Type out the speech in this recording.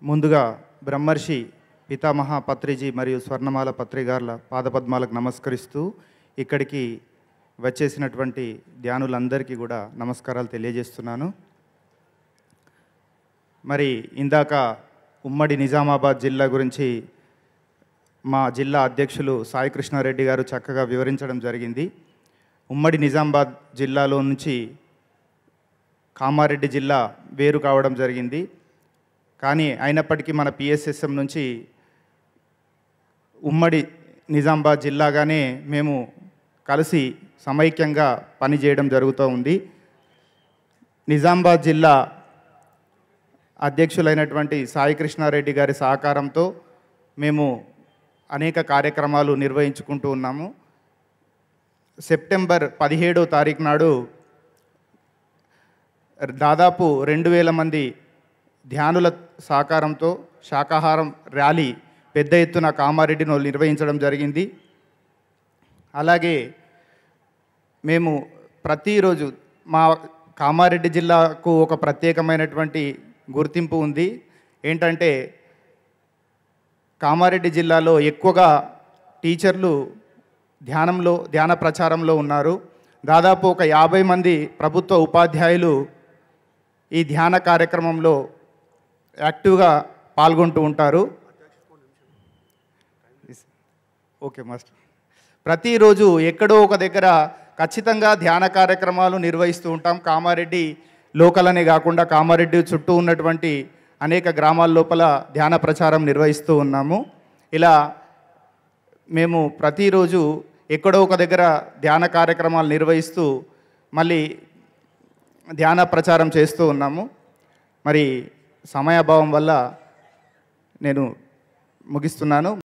ముందుగా బ్రహ్మర్షి పితామహ పత్రిజీ మరియు స్వర్ణమాల పత్రిగార్ల పాదపద్మాలకు నమస్కరిస్తూ ఇక్కడికి వచ్చేసినటువంటి ధ్యానులందరికీ కూడా నమస్కారాలు తెలియజేస్తున్నాను. మరి ఇందాక ఉమ్మడి నిజామాబాద్ జిల్లా గురించి మా జిల్లా అధ్యక్షులు సాయి కృష్ణారెడ్డి గారు చక్కగా వివరించడం జరిగింది. ఉమ్మడి నిజామాబాద్ జిల్లాలో నుంచి కామారెడ్డి జిల్లా వేరు కావడం జరిగింది. కానీ అయినప్పటికీ మన పిఎస్ఎస్ఎం నుంచి ఉమ్మడి నిజామాబాద్ జిల్లాగానే మేము కలిసి సమైక్యంగా పనిచేయడం జరుగుతూ ఉంది. నిజామాబాద్ జిల్లా అధ్యక్షులైనటువంటి సాయి కృష్ణారెడ్డి గారి సహకారంతో మేము అనేక కార్యక్రమాలు నిర్వహించుకుంటూ ఉన్నాము. సెప్టెంబర్ 17వ తారీఖు నాడు దాదాపు 2000 మంది ధ్యానుల సహకారంతో శాకాహారం ర్యాలీ పెద్ద ఎత్తున కామారెడ్డిలో నిర్వహించడం జరిగింది. అలాగే మేము ప్రతిరోజు మా కామారెడ్డి జిల్లాకు ఒక ప్రత్యేకమైనటువంటి గుర్తింపు ఉంది. ఏంటంటే కామారెడ్డి జిల్లాలో ఎక్కువగా టీచర్లు ధ్యాన ప్రచారంలో ఉన్నారు. దాదాపు ఒక 50 మంది ప్రభుత్వ ఉపాధ్యాయులు ఈ ధ్యాన కార్యక్రమంలో యాక్టివ్గా పాల్గొంటూ ఉంటారు. Okay master. ప్రతిరోజు ఎక్కడో ఒక దగ్గర ఖచ్చితంగా ధ్యాన కార్యక్రమాలు నిర్వహిస్తూ ఉంటాం. కామారెడ్డి లోకల్ అనే కాకుండా కామారెడ్డి చుట్టూ ఉన్నటువంటి అనేక గ్రామాల లోపల ధ్యాన ప్రచారం నిర్వహిస్తూ ఉన్నాము. ఇలా మేము ప్రతిరోజు ఎక్కడో ఒక దగ్గర ధ్యాన కార్యక్రమాలు నిర్వహిస్తూ మళ్ళీ ధ్యాన ప్రచారం చేస్తూ ఉన్నాము. మరి సమయాభావం వల్ల నేను ముగిస్తున్నాను.